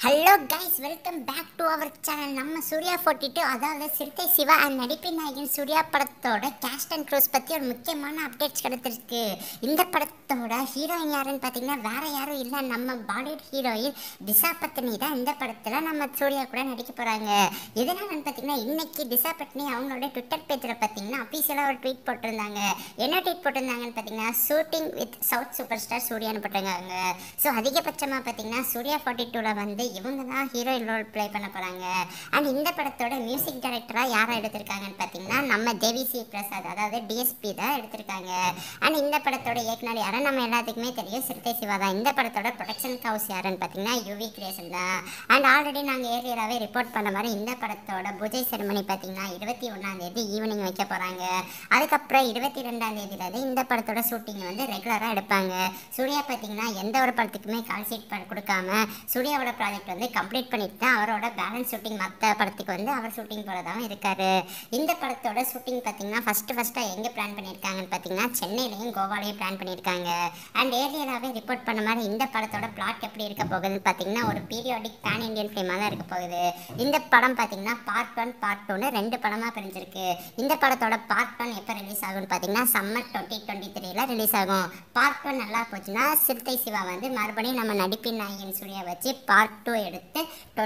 Hello guys, welcome back to our channel. நம்ம சூர்யா 42 அதாவது Siruthai Siva and நடிப்பின் நாயகன் சூர்யா படத்தோட கேஸ்ட் அண்ட் க்ரூஸ் பற்றி ஒரு முக்கியமான அப்டேட்ஸ் கிடைத்திருக்கு. இந்த படத்தோட ஹீரோயின் யாருன்னு பார்த்தீங்கன்னா வேற யாரும் இல்லை, நம்ம பாலிவுட் ஹீரோயின் திஷா பத்னி தான் இந்த படத்தில் நம்ம சூர்யா கூட நடிக்க போகிறாங்க. எதனாலன்னு பார்த்தீங்கன்னா இன்னைக்கு திஷா பத்னி அவங்களோட ட்விட்டர் பேஜில் பார்த்தீங்கன்னா அஃபீஷியலாக ஒரு ட்வீட் போட்டிருந்தாங்க. என்ன ட்வீட் போட்டிருந்தாங்கன்னு பார்த்தீங்கன்னா shooting with south super star சூர்யான்னு போட்டிருக்காங்க. ஸோ அதிகபட்சமாக பார்த்தீங்கன்னா சூர்யா 42ல் வந்து இவங்க தான் ஹீரோயின் ரோல் ப்ளே பண்ண போகிறாங்க. அண்ட் இந்த படத்தோட மியூசிக் டைரக்டராக யாரை எடுத்திருக்காங்கன்னு பார்த்தீங்கன்னா நம்ம தேவிஸ்ரீ பிரசாத் அதாவது டிஎஸ்பி தான் எடுத்திருக்காங்க. அண்ட் இந்த படத்தோட இயக்குனர் யாரை நம்ம எல்லாத்துக்குமே தெரியும், சிறுத்தை சிவா தான். இந்த படத்தோட ப்ரொடக்ஷன் ஹவுஸ் யாருன்னு பார்த்தீங்கன்னா யூவி கிரியேஷன் தான். அண்ட் ஆல்ரெடி நாங்கள் ஏரியாவே ரிப்போர்ட் பண்ண மாதிரி இந்த படத்தோட பூஜை செரிமனி பார்த்தீங்கன்னா 21ஆம் ஈவினிங் வைக்க போகிறாங்க. அதுக்கப்புறம் 22ஆம் இந்த படத்தோட ஷூட்டிங் வந்து ரெகுலராக எடுப்பாங்க. சூர்யா பார்த்தீங்கன்னா எந்த ஒரு படத்துக்குமே கால் ஷீட் கொடுக்காம சூர்யாவோட ப்ராஜெக்ட் வந்து கம்ப்ளீட் பண்ணிட்டு தான் அவரோட பேலன்ஸ் ஷூட்டிங் மற்ற படத்துக்கு வந்து அவர் ஷூட்டிங் போகிறதாகவும் இருக்காரு. இந்த படத்தோட ஷூட்டிங் பார்த்தீங்கன்னா ஃபஸ்ட்டாக எங்கே பிளான் பண்ணியிருக்காங்கன்னு பார்த்தீங்கன்னா சென்னையிலையும் கோவாலையும் பிளான் பண்ணியிருக்காங்க. அண்ட் ஏரியாவே ரிப்போர்ட் பண்ண மாதிரி இந்த படத்தோட பிளாட் எப்படி இருக்க போகுதுன்னு பார்த்தீங்கன்னா ஒரு பீரியாடிக் பேன் இண்டியன் ஃபிலிமாக தான் இருக்க போகுது. இந்த படம் பார்த்தீங்கன்னா பார்ட் 1 பார்ட் 2ன்னு 2 படமாக பிரிஞ்சிருக்கு. இந்த படத்தோட பார்ட் 1 எப்போ ரிலீஸ் ஆகும்னு பார்த்தீங்கன்னா சம்மர் 2023 ரிலீஸ் ஆகும். பார்ட் 1 நல்லா போச்சுன்னா சிறுத்தை சிவா வந்து மறுபடியும் நம்ம நடிப்பின் நாயகன் சூர்யா வச்சு பார்ட் 2 எடுத்து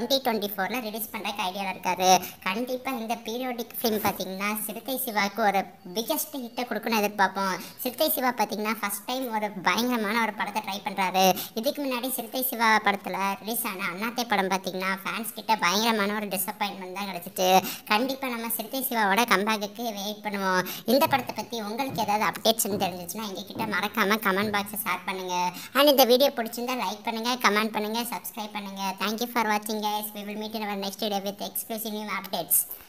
2024 ரிலீஸ் பண்ணுறக்கு ஐடியாவில் இருக்காரு. கண்டிப்பாக இந்த பீரியாடிக் ஃபிலிம் பார்த்தீங்கன்னா சிறுத்தை சிவாவுக்கு ஒரு பிக்கஸ்ட் ஹிட்டை கொடுக்கணும்னு எதிர்பார்ப்போம். சிறுத்தை சிவா பார்த்தீங்கன்னா ஃபஸ்ட் டைம் ஒரு பயங்கரமான ஒரு படத்தை ட்ரை பண்ணுறாரு. இதுக்கு முன்னாடி சிறுத்தை சிவா படத்தில் ரிலீஸ் ஆன அண்ணாத்தை படம் பார்த்தீங்கன்னா ஃபேன்ஸ் கிட்ட பயங்கரமான ஒரு டிசப்பாயின்மெண்ட் தான் கிடச்சிச்சு. கண்டிப்பாக நம்ம சிறுத்தை சிவாவோட கம்பேக்கு வெயிட் பண்ணுவோம். இந்த படத்தை பற்றி உங்களுக்கு ஏதாவது அப்டேட்ஸ்ன்னு தெரிஞ்சிச்சுன்னா எங்ககிட்ட மறக்காமல் கமெண்ட் பாக்ஸை ஷேர் பண்ணுங்கள். அண்ட் இந்த வீடியோ பிடிச்சிருந்தா லைக் பண்ணுங்கள், கமெண்ட் பண்ணுங்கள், சப்ஸ்கிரைப் பண்ணுங்கள். Thank you for watching guys. We will meet in our next video with exclusive new updates.